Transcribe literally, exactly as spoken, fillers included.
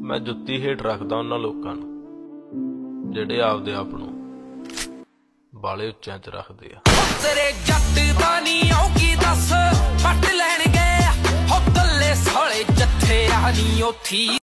मैं जुत्ती हेठ रखदा उन्हां लोकां नूं जिहड़े आपदे आप नूं बाले उच्चियां च रखदे आ। तेरे जट दा नी औगी दस पट लैण गए हो गल्ले साले जत्थे आ नी ओथी।